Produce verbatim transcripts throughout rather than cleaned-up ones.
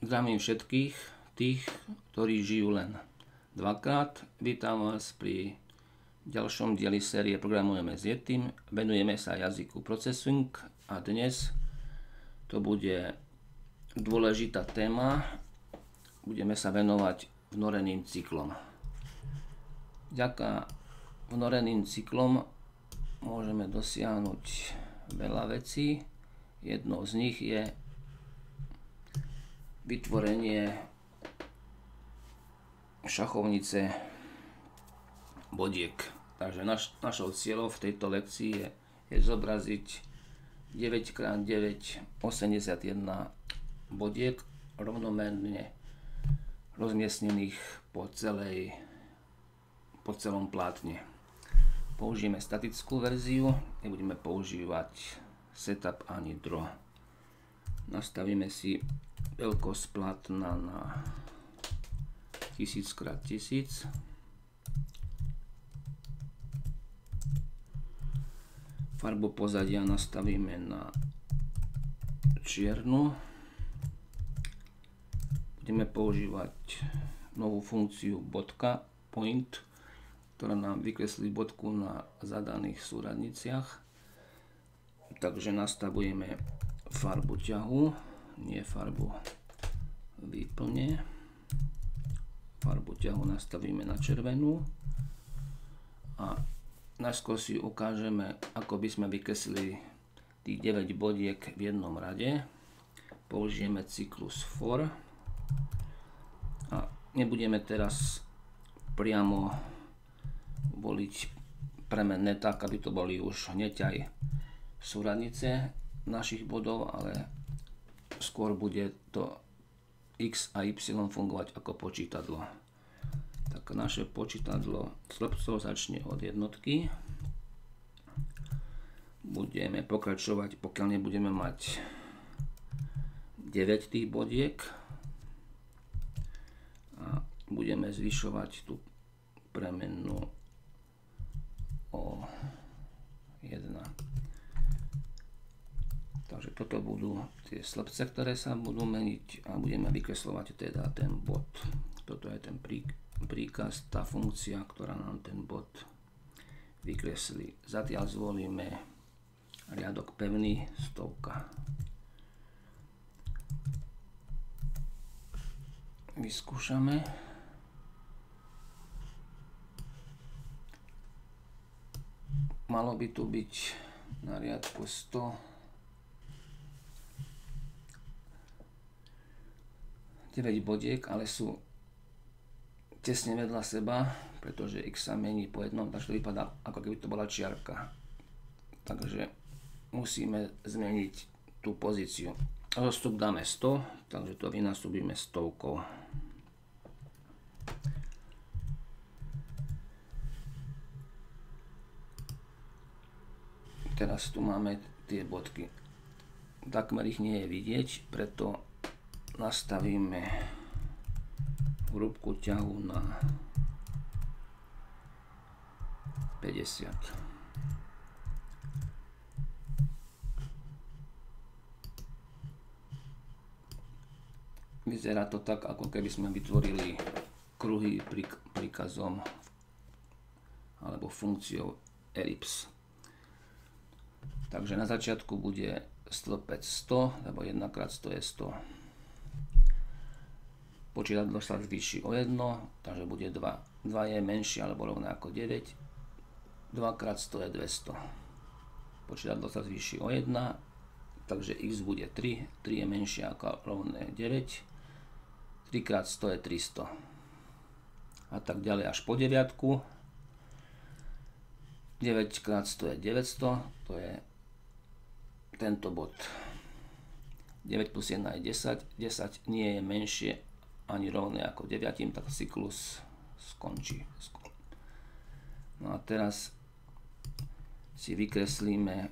Zdravím všetkých tých, ktorí žijú len dvakrát. Vítam vás pri ďalšom dieli série Programujeme s Yetim. Venujeme sa jazyku Processing a dnes to bude dôležitá téma. Budeme sa venovať vnoreným cyklom. Vďaka vnoreným cyklom môžeme dosiahnuť veľa vecí. Jednou z nich je vytvorenie šachovnice bodiek. Takže naš, našou cieľou v tejto lekcii je, je zobraziť deväť krát deväť osemdesiatjeden bodiek rovnomerne rozmiestnených po, celej, po celom plátne. Použijeme statickú verziu, nebudeme používať setup ani draw. Nastavíme si veľkosť plátna na tisíc krát tisíc. Farbu pozadia nastavíme na čiernu. Budeme používať novú funkciu bodka, point, ktorá nám vykreslí bodku na zadaných súradniciach. Takže nastavujeme farbu ťahu, nie farbu výplne. Farbu ťahu nastavíme na červenú a najskôr si ukážeme, ako by sme vykreslili tých deväť bodiek v jednom rade. Použijeme cyklus for a nebudeme teraz priamo voliť premenné tak, aby to boli už hneď aj súradnice našich bodov, ale skôr bude to x a y fungovať ako počítadlo. Tak naše počítadlo slepcov začne od jednotky. Budeme pokračovať, pokiaľ nebudeme mať deväť tých bodiek a budeme zvyšovať tú premennú o jeden. Takže toto budú tie slepce, ktoré sa budú meniť a budeme vykreslovať teda ten bod. Toto je ten príkaz, tá funkcia, ktorá nám ten bod vykreslí. Zatiaľ zvolíme riadok pevný, stovka. Vyskúšame. Malo by tu byť na riadku sto. deväť bodiek, ale sú tesne vedľa seba, pretože x sa mení po jednom, takže to vypadá, ako keby to bola čiarka. Takže musíme zmeniť tú pozíciu. Rozstup dáme sto, takže to vynásobíme stovkou. Teraz tu máme tie bodky. Takmer ich nie je vidieť, preto nastavíme hrúbku ťahu na päťdesiat. Vyzerá to tak, ako keby sme vytvorili kruhy príkazom alebo funkciou elips. Takže na začiatku bude stĺpec sto, lebo jeden krát sto je sto. Počítadlo sa zvýši o jedno, takže bude dva. dva je menšie alebo rovné ako deväť. dva krát sto je dvesto. Počítadlo sa zvýši o jeden, takže x bude tri. tri je menšie ako rovné deväť. tri krát sto je tristo. A tak ďalej až po deviatku. deväť krát sto je deväťsto. To je tento bod. deväť plus jeden je desať. desať nie je menšie ani rovné ako deväť, tak cyklus skončí. No a teraz si vykreslíme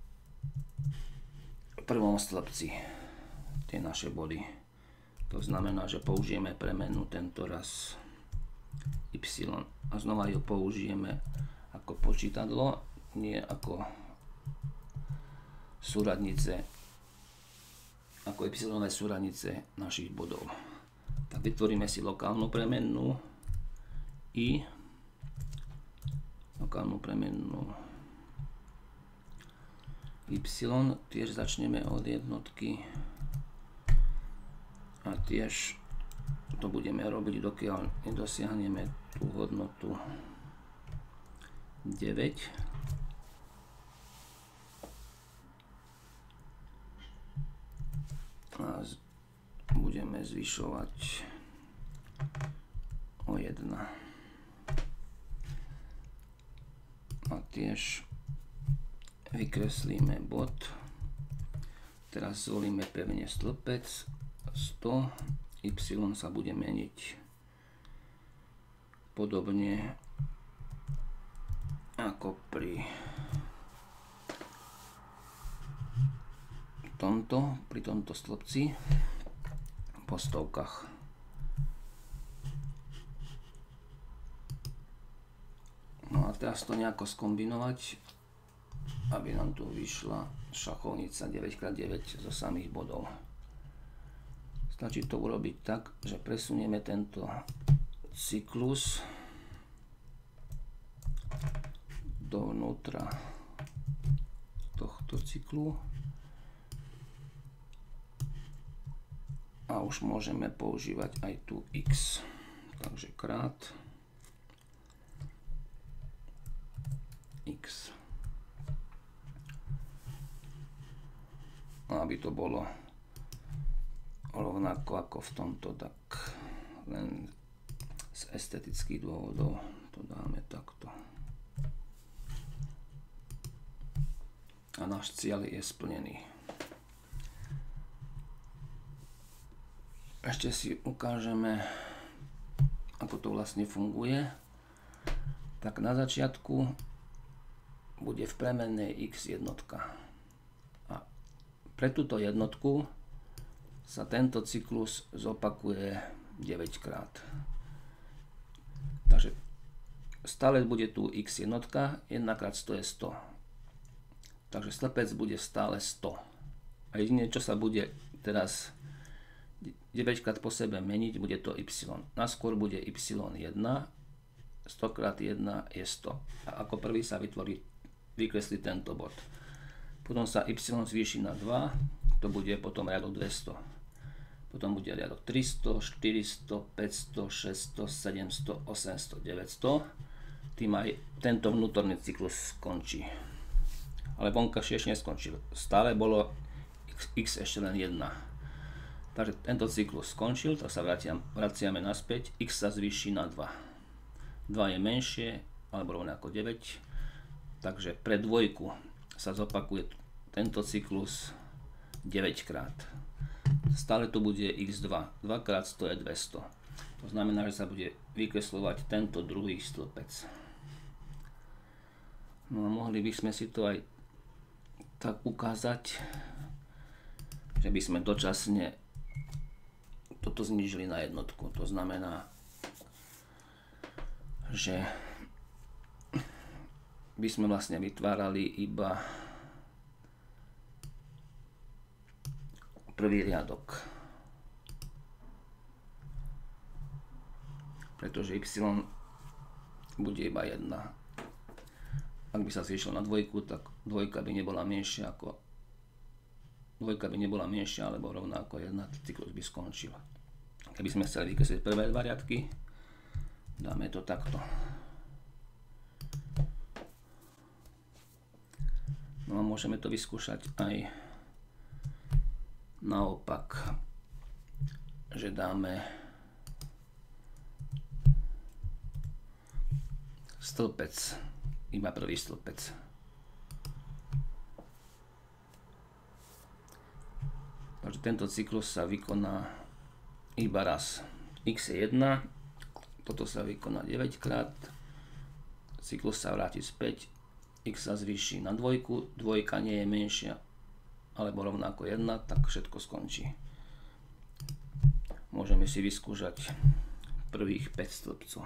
v prvom stĺpci tie naše body. To znamená, že použijeme premenu tento raz y a znova ju použijeme ako počítadlo, nie ako súradnice ako y súradnice našich bodov. Tak vytvoríme si lokálnu premennú i lokálnu premennú y, tiež začneme od jednotky a tiež to budeme robiť, dokiaľ nedosiahneme tú hodnotu deväť. A budeme zvyšovať o jeden. A tiež vykreslíme bod. Teraz zvolíme pevne stĺpec sto, y sa bude meniť podobne ako pri tomto, pri tomto stĺpci po stovkách. No a teraz to nejako skombinovať, aby nám tu vyšla šachovnica deväť krát deväť zo samých bodov. Stačí to urobiť tak, že presunieme tento cyklus dovnútra tohto cyklu a už môžeme používať aj tu x. Takže krát x. Aby to bolo rovnako ako v tomto, tak len z estetických dôvodov to dáme takto. A náš cieľ je splnený. Ešte si ukážeme, ako to vlastne funguje. Tak na začiatku bude v premennej x jednotka. A pre túto jednotku sa tento cyklus zopakuje deväť krát. Takže stále bude tu x jednotka, jeden krát sto je sto. Takže stĺpec bude stále sto. A jedine, čo sa bude teraz deväť krát po sebe meniť, bude to y. Naskôr bude y jeden, sto krát jeden je sto. A ako prvý sa vytvorí, vykreslí tento bod. Potom sa y zvýši na dva, to bude potom riadok dvesto. Potom bude riadok tristo, štyristo, päťsto, šesťsto, sedemsto, osemsto, deväťsto. Tým aj tento vnútorný cyklus skončí. Ale vonkajšie ešte neskončil. Stále bolo x, x ešte len jedna. Takže tento cyklus skončil, tak sa vraciam, vraciame naspäť. X sa zvýši na dva. dva je menšie, alebo rovnako deväť. Takže pre dvojku sa zopakuje tento cyklus deväť krát. Stále tu bude x dva. dva krát sto je dvesto. To znamená, že sa bude vykresľovať tento druhý stĺpec. No a mohli by sme si to aj tak ukázať, že by sme dočasne toto znížili na jednotku. To znamená, že by sme vlastne vytvárali iba prvý riadok. Pretože y bude iba jedna. Ak by sa zvýšil na dvojku, tak dvojka by nebola menšia ako dvojka by nebola menšia alebo rovná ako jedna, cyklus by skončil. Keby sme chceli vykresliť prvé dva riadky, dáme to takto. No a môžeme to vyskúšať aj naopak, že dáme stĺpec, iba prvý stĺpec. Takže tento cyklus sa vykoná iba raz. X je jedna, toto sa vykoná deväť krát, cyklus sa vráti späť, x sa zvýši na dvojku, dvojka nie je menšia alebo rovnako jedna, tak všetko skončí. Môžeme si vyskúšať prvých päť stĺpcov.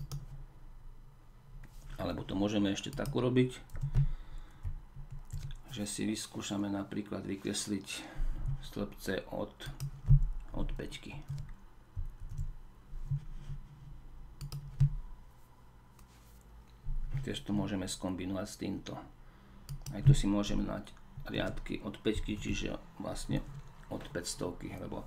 Alebo to môžeme ešte tak urobiť, že že si vyskúšame napríklad vykresliť stĺpce od, od päťky. Tiež to môžeme skombinovať s týmto. Aj tu si môžeme dať riadky od päťky, čiže vlastne od päťstovky, lebo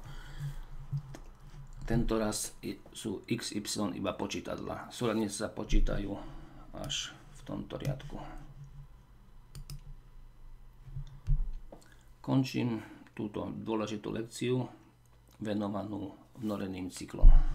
tento raz sú iks ypsilon iba počítadla. Súradnice sa počítajú až v tomto riadku. Končím túto dôležitú lekciu venovanú vnoreným cyklom.